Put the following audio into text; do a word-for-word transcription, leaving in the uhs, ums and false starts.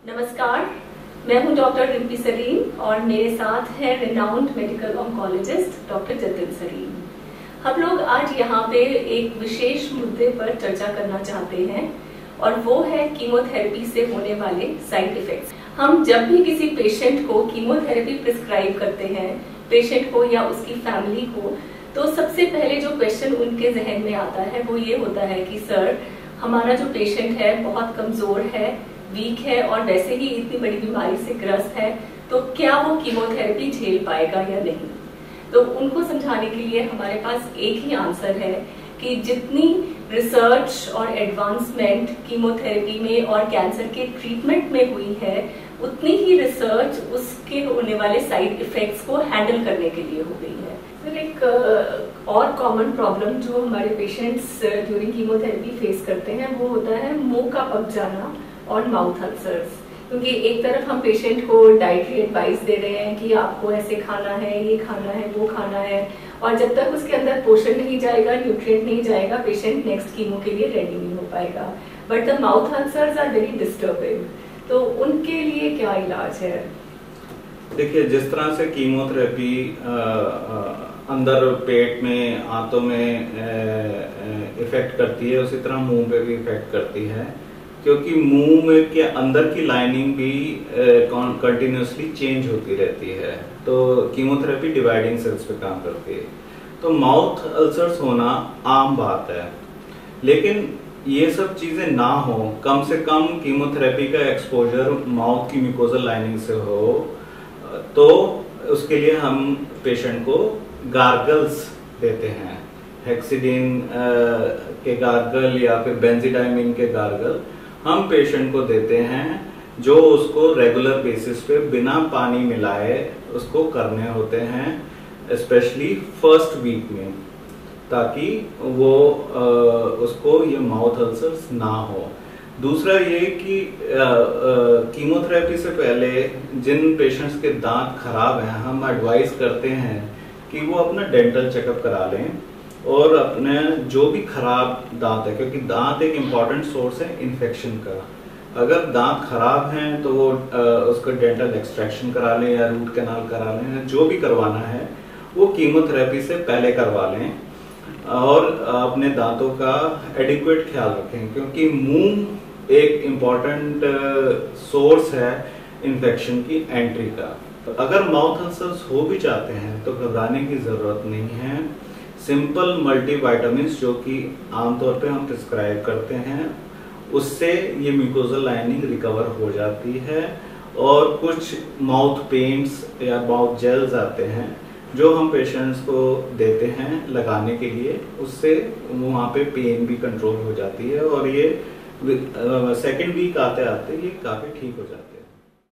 नमस्कार, मैं हूं डॉक्टर रिम्पी सलीम और मेरे साथ है renowned medical oncologist doctor Jatin Salim. हम लोग आज यहाँ पे एक विशेष मुद्दे पर चर्चा करना चाहते हैं और वो है कीमोथेरेपी से होने वाले साइड इफेक्ट्स। हम जब भी किसी पेशेंट को कीमोथेरेपी प्रिस्क्राइब करते हैं, पेशेंट को या उसकी फैमिली को, तो सबसे पहले जो क्वेश्चन उनके जहन में आता है वो ये होता है कि सर, हमारा जो पेशेंट है बहुत कमजोर है, वीक है और वैसे ही इतनी बड़ी बीमारी से ग्रस्त है, तो क्या वो कीमोथेरेपी झेल पाएगा या नहीं। तो उनको समझाने के लिए हमारे पास एक ही आंसर है कि जितनी रिसर्च और एडवांसमेंट कीमोथेरेपी में और कैंसर के ट्रीटमेंट में हुई है, उतनी ही रिसर्च उसके होने वाले साइड इफेक्ट्स को हैंडल करने के लिए हो गई है। फिर एक और कॉमन प्रॉब्लम जो हमारे पेशेंट्स ड्यूरिंग कीमोथेरेपी फेस करते हैं वो होता है मुंह का पक जाना और माउथ अल्सर्स। क्योंकि एक तरफ हम पेशेंट को डाइटरी एडवाइस दे रहे हैं कि आपको ऐसे खाना है, ये खाना है, वो खाना है, और जब तक उसके अंदर पोषण नहीं जाएगा, न्यूट्रिएंट नहीं जाएगा, पेशेंट नेक्स्ट कीमो के लिए रेडी नहीं हो पाएगा। But the mouth ulcers are very disturbing, तो उनके लिए क्या इलाज है? देखिए, जिस तरह से कीमोथेरेपी अंदर पेट में, आंतों में इफेक्ट करती है, उसी तरह मुंह पे भी इफेक्ट करती है, क्योंकि मुंह में के अंदर की लाइनिंग भी कंटिन्यूसली चेंज होती रहती है। तो कीमोथेरेपी डिवाइडिंग सेल्स पे काम करती है। तो माउथ अल्सर्स होना आम बात है, लेकिन ये सब चीजें ना हो, कम से कम कीमोथेरेपी का एक्सपोजर माउथ की म्यूकोजल लाइनिंग से हो, तो उसके लिए हम पेशेंट को गार्गल्स देते हैं। हेक्सिडीन के गार्गल या फिर बेंजीडाइमिन के गार्गल हम पेशेंट को देते हैं, जो उसको रेगुलर बेसिस पे बिना पानी मिलाए उसको करने होते हैं, स्पेशली फर्स्ट वीक में, ताकि वो आ, उसको ये माउथ अल्सर्स ना हो। दूसरा ये कि कीमोथेरेपी से पहले जिन पेशेंट्स के दांत खराब हैं, हम एडवाइस करते हैं कि वो अपना डेंटल चेकअप करा लें और अपने जो भी खराब दांत है, क्योंकि दांत एक इम्पॉर्टेंट सोर्स है इन्फेक्शन का। अगर दांत खराब हैं तो वो उसका डेंटल एक्सट्रैक्शन करा लें या रूट कैनाल करा लें, जो भी करवाना है वो कीमोथेरेपी से पहले करवा लें और अपने दांतों का एडिक्वेट ख्याल रखें, क्योंकि मुंह एक इम्पॉर्टेंट सोर्स है इन्फेक्शन की एंट्री का। तो अगर माउथ अल्सर्स हो भी जाते हैं तो घबराने की जरूरत नहीं है। सिंपल मल्टीविटामिन्स जो कि आमतौर पे हम प्रिस्क्राइब करते हैं, उससे ये म्यूकोजल लाइनिंग रिकवर हो जाती है। और कुछ माउथ पेंट्स या माउथ जेल्स आते हैं जो हम पेशेंट्स को देते हैं लगाने के लिए, उससे वहाँ पे पेन भी कंट्रोल हो जाती है और ये सेकेंड वीक आते आते ये काफी ठीक हो जाते हैं।